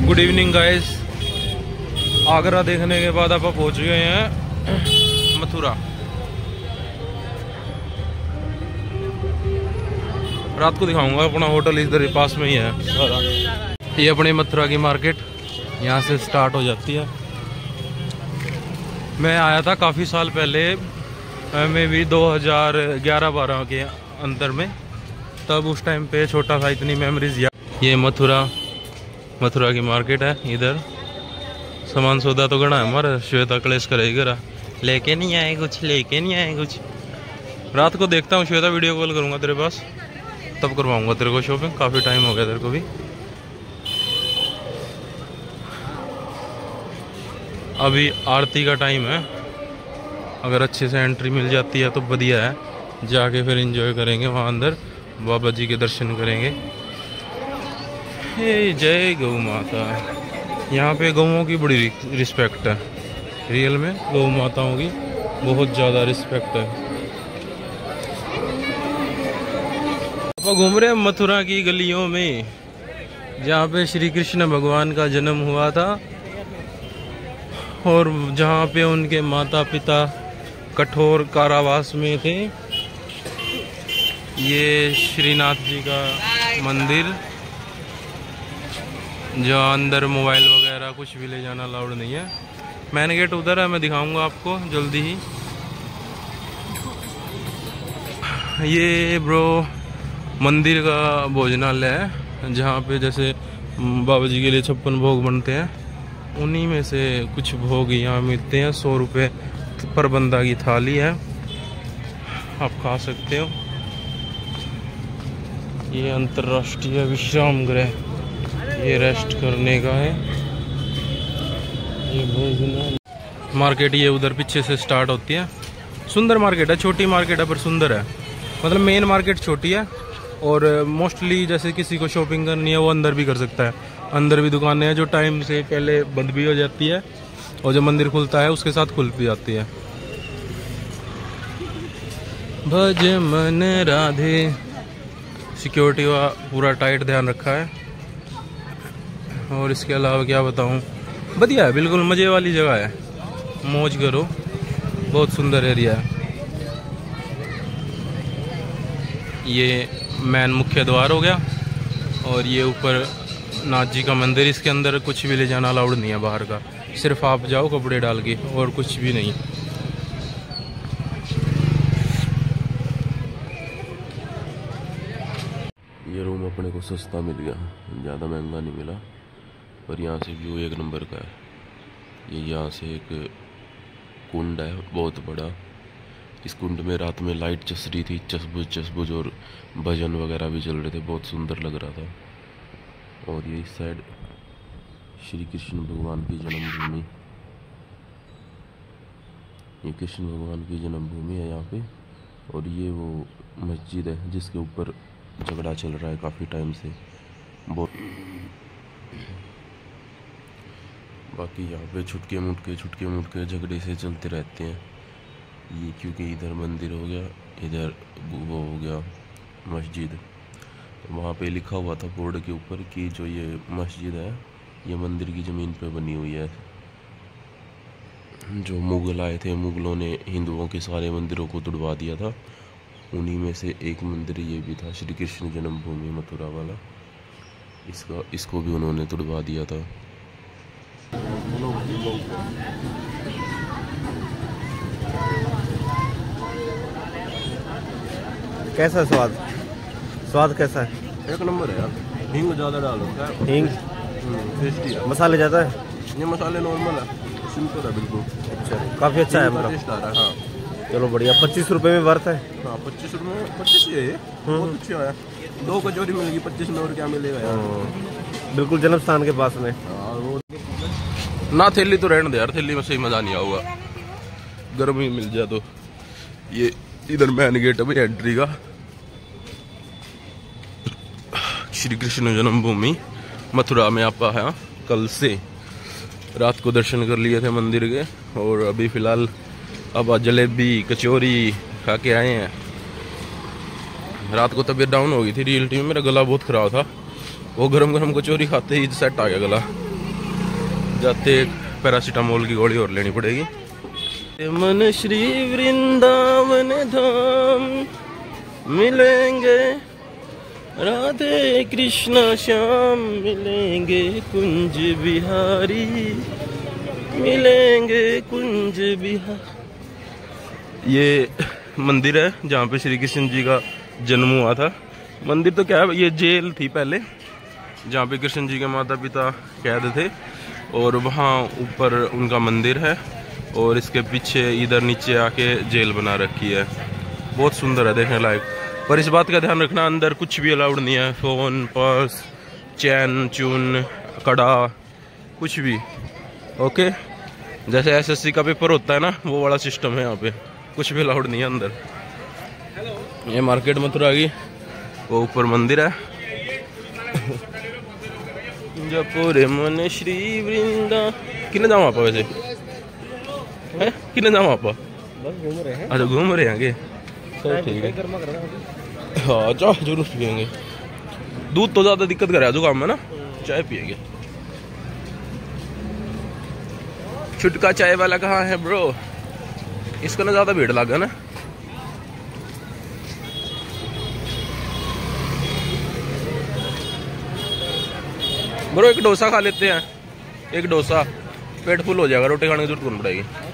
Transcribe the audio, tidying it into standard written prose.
Good evening guys. Agra देखने के बाद आप पहुंच गए हैं मथुरा। रात को दिखाऊंगा, अपना होटल इधर ही पास में ही है सारा। ये अपने मथुरा की मार्केट यहाँ से स्टार्ट हो जाती है। मैं आया था काफ़ी साल पहले, मैं भी 2011-12 के अंदर में, तब उस टाइम पे छोटा था, इतनी मेमोरीज याद। ये मथुरा की मार्केट है। इधर सामान सौदा तो गणा है हमारा, श्वेता कलेश करेगी करा, लेके नहीं आए कुछ। रात को देखता हूँ श्वेता, वीडियो कॉल करूँगा तेरे पास, तब करवाऊँगा तेरे को शॉपिंग। काफ़ी टाइम हो गया तेरे को भी। अभी आरती का टाइम है, अगर अच्छे से एंट्री मिल जाती है तो बढ़िया है, जाके फिर एंजॉय करेंगे वहाँ अंदर, बाबा जी के दर्शन करेंगे। हे जय गौ माता। यहाँ पे गौओं की बड़ी रिस्पेक्ट है, रियल में गौ माताओं की बहुत ज़्यादा रिस्पेक्ट है। आप घूम रहे हैं मथुरा की गलियों में, जहाँ पे श्री कृष्ण भगवान का जन्म हुआ था और जहाँ पे उनके माता पिता कठोर कारावास में थे। ये श्रीनाथ जी का मंदिर, जो अंदर मोबाइल वगैरह कुछ भी ले जाना अलाउड नहीं है। मेन गेट उधर है, मैं दिखाऊंगा आपको जल्दी ही। ये ब्रो मंदिर का भोजनालय है, जहाँ पे जैसे बाबा जी के लिए 56 भोग बनते हैं, उन्हीं में से कुछ भोग यहाँ मिलते हैं। 100 रुपये पर बंदा की थाली है, आप खा सकते हो। ये अंतर्राष्ट्रीय विश्राम गृह, ये रेस्ट करने का है। ये भोजन मार्केट ये उधर पीछे से स्टार्ट होती है। सुंदर मार्केट है, छोटी मार्केट है पर सुंदर है। मतलब मेन मार्केट छोटी है और मोस्टली जैसे किसी को शॉपिंग करनी है वो अंदर भी कर सकता है। अंदर भी दुकानें हैं जो टाइम से पहले बंद भी हो जाती है, और जब मंदिर खुलता है उसके साथ खुल भी जाती है। भज मन राधे। सिक्योरिटी का पूरा टाइट ध्यान रखा है। और इसके अलावा क्या बताऊं, बढ़िया है, बिल्कुल मज़े वाली जगह है, मौज करो, बहुत सुंदर एरिया है। ये मेन मुख्य द्वार हो गया, और ये ऊपर नाथ जी का मंदिर। इसके अंदर कुछ भी ले जाना अलाउड नहीं है बाहर का, सिर्फ आप जाओ कपड़े डाल के, और कुछ भी नहीं। ये रूम अपने को सस्ता मिल गया, ज़्यादा महंगा नहीं मिला, और यहाँ से व्यू एक नंबर का है। ये यहाँ से एक कुंड है बहुत बड़ा। इस कुंड में रात में लाइट चस रही थी, चसबुज, और भजन वगैरह भी चल रहे थे, बहुत सुंदर लग रहा था। और ये इस साइड श्री कृष्ण भगवान की जन्मभूमि, ये कृष्ण भगवान की जन्मभूमि है यहाँ पे। और ये वो मस्जिद है जिसके ऊपर झगड़ा चल रहा है काफ़ी टाइम से बहुत। बाकी यहाँ पे छुटके मुटके झगड़े से चलते रहते हैं। ये क्योंकि इधर मंदिर हो गया, इधर वो हो गया मस्जिद। वहाँ पे लिखा हुआ था बोर्ड के ऊपर कि जो ये मस्जिद है ये मंदिर की ज़मीन पे बनी हुई है। जो मुग़ल आए थे, मुग़लों ने हिंदुओं के सारे मंदिरों को तुड़वा दिया था। उन्हीं में से एक मंदिर ये भी था, श्री कृष्ण जन्मभूमि मथुरा वाला। इसको भी उन्होंने तुड़वा दिया था। कैसा स्वाद कैसा है? एक नंबर है यार। हींग ज़्यादा डालो क्या? हींग टेस्टी है। मसाले ज़्यादा है? ये मसाले नॉर्मल है, सिंपल है बिल्कुल। अच्छा, काफ़ी अच्छा है मतलब। टेस्ट आ रहा है। हाँ चलो बढ़िया। 25 रुपये में वर्थ है। हाँ 25 रुपये में 25 है ये, बहुत अच्छा है। 2 कचौरी मिलेगी 25 में, और क्या मिलेगा यार। बिल्कुल जन्म स्थान के पास में। ना थैली तो रहने दे यार, थैली में सही मज़ा नहीं आऊगा, गर्म ही मिल जाए तो। ये इधर मेन गेट है भाई एंट्री का, श्री कृष्ण जन्मभूमि मथुरा में आपका है। कल से रात को दर्शन कर लिए थे मंदिर के, और अभी फ़िलहाल अब जलेबी कचौरी खा के आए हैं। रात को तबीयत डाउन हो गई थी रियलिटी में, मेरा गला बहुत ख़राब था, वो गरम गरम कचौरी खाते ही सेट आ गया गला। जाते एक पैरासीटामोल की गोली और लेनी पड़ेगी। मन श्री वृंदावन धाम मिलेंगे, राधे कृष्णा श्याम मिलेंगे, कुंज बिहारी मिलेंगे, कुंज बिहारी। ये मंदिर है जहाँ पे श्री कृष्ण जी का जन्म हुआ था। मंदिर तो क्या है, ये जेल थी पहले जहाँ पे कृष्ण जी के माता पिता कैद थे, और वहाँ ऊपर उनका मंदिर है, और इसके पीछे इधर नीचे आके जेल बना रखी है। बहुत सुंदर है, देखने लायक। पर इस बात का ध्यान रखना, अंदर कुछ भी अलाउड नहीं है, फ़ोन, पर्स, चैन चून, कड़ा, कुछ भी। ओके, जैसे एसएससी का पेपर होता है ना, वो वाला सिस्टम है यहाँ पे, कुछ भी अलाउड नहीं है अंदर। ये मार्केट मथुरा की, वो ऊपर मंदिर है। जपूरे मन श्री वृंदा। किने जाओ आप वैसे हैं, किने जाओ आप? बस घूम रहे हैं। अच्छा, घूम रहे हैं आगे, सही, ठीक है। हाँ, चाय जरूर पियेंगे। दूध तो ज्यादा दिक्कत करे जुकाम में ना, चाय पियेंगे। छुटका चाय वाला कहाँ है ब्रो? इसको ना ज्यादा भीड़ लगा ना। ब्रो एक डोसा खा लेते हैं, एक डोसा, पेट फुल हो जाएगा, रोटी खाने की जरूरत नहीं पड़ेगी।